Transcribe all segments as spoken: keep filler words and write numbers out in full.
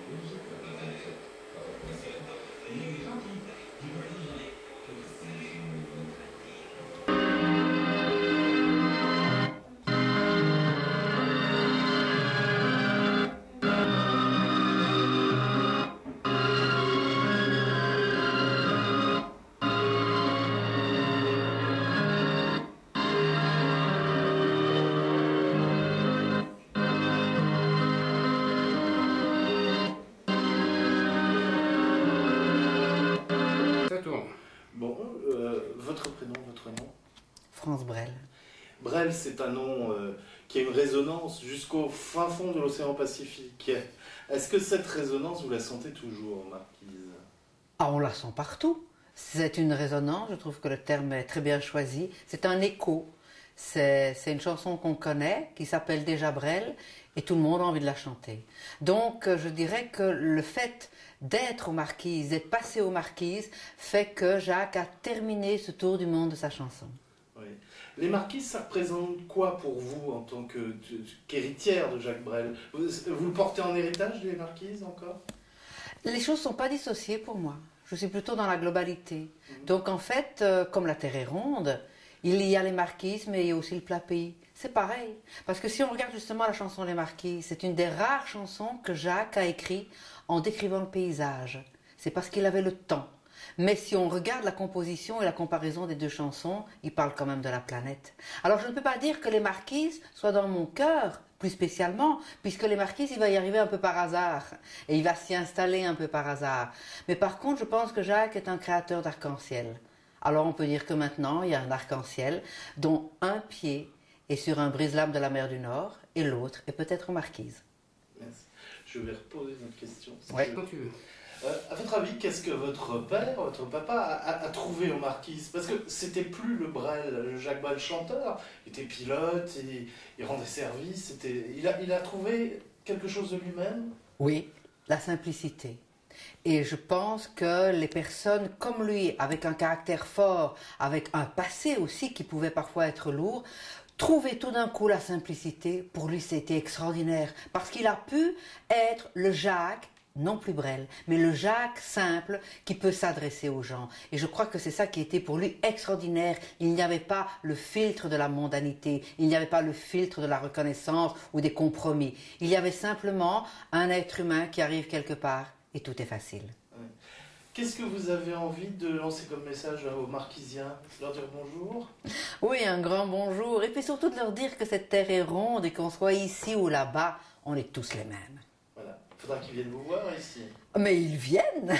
Bon, euh, votre prénom, votre nom? France Brel. Brel, c'est un nom euh, qui a une résonance jusqu'au fin fond de l'océan Pacifique. Est-ce que cette résonance, vous la sentez toujours, Marquise? Ah, on la sent partout. C'est une résonance, je trouve que le terme est très bien choisi. C'est un écho. C'est une chanson qu'on connaît, qui s'appelle déjà Brel, et tout le monde a envie de la chanter. Donc, je dirais que le fait d'être aux Marquises, d'être passé aux Marquises, fait que Jacques a terminé ce tour du monde de sa chanson. Oui. Les Marquises, ça représente quoi pour vous en tant qu'héritière de Jacques Brel? Vous, vous le portez en héritage, les Marquises, encore? Les choses ne sont pas dissociées pour moi. Je suis plutôt dans la globalité. Mmh. Donc en fait, euh, comme la Terre est ronde, il y a les Marquises, mais il y a aussi le plat pays. C'est pareil. Parce que si on regarde justement la chanson Les Marquises, c'est une des rares chansons que Jacques a écrite en décrivant le paysage. C'est parce qu'il avait le temps. Mais si on regarde la composition et la comparaison des deux chansons, il parle quand même de la planète. Alors je ne peux pas dire que les Marquises soient dans mon cœur, plus spécialement, puisque les Marquises, il va y arriver un peu par hasard. Et il va s'y installer un peu par hasard. Mais par contre, je pense que Jacques est un créateur d'arc-en-ciel. Alors on peut dire que maintenant, il y a un arc-en-ciel dont un pied est sur un brise-lames de la mer du Nord et l'autre est peut-être aux Marquises. Merci. Je vais reposer notre question. Oui, je... quand tu veux. Euh, à votre avis, qu'est-ce que votre père, votre papa, a, a, a trouvé aux Marquises? Parce que c'était plus le Brel, le Jacques Brel chanteur. Il était pilote, il, il rendait service. Il a, il a trouvé quelque chose de lui-même? Oui, la simplicité. Et je pense que les personnes comme lui, avec un caractère fort, avec un passé aussi qui pouvait parfois être lourd, trouver tout d'un coup la simplicité, pour lui c'était extraordinaire. Parce qu'il a pu être le Jacques, non plus Brel, mais le Jacques simple qui peut s'adresser aux gens. Et je crois que c'est ça qui était pour lui extraordinaire. Il n'y avait pas le filtre de la mondanité, il n'y avait pas le filtre de la reconnaissance ou des compromis. Il y avait simplement un être humain qui arrive quelque part et tout est facile. Oui. Qu'est-ce que vous avez envie de lancer comme message aux Marquisiens? Leur dire bonjour? Oui, un grand bonjour. Et puis surtout de leur dire que cette terre est ronde et qu'on soit ici ou là-bas, on est tous les mêmes. Voilà. Il faudra qu'ils viennent vous voir ici. Mais ils viennent.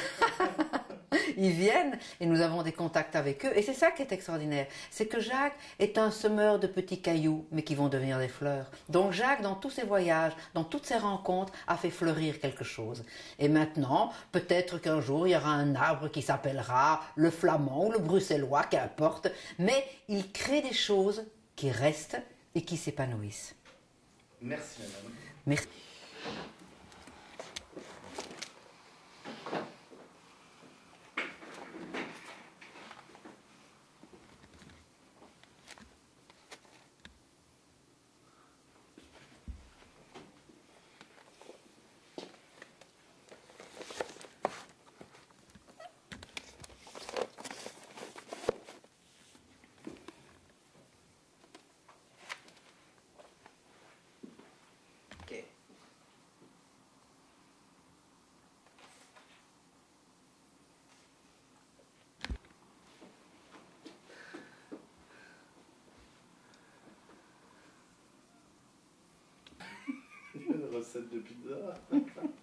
Ils viennent et nous avons des contacts avec eux. Et c'est ça qui est extraordinaire. C'est que Jacques est un semeur de petits cailloux, mais qui vont devenir des fleurs. Donc Jacques, dans tous ses voyages, dans toutes ses rencontres, a fait fleurir quelque chose. Et maintenant, peut-être qu'un jour, il y aura un arbre qui s'appellera le flamand ou le bruxellois, qu'importe. Mais il crée des choses qui restent et qui s'épanouissent. Merci, madame. Merci. Okay. Une recette de pizza.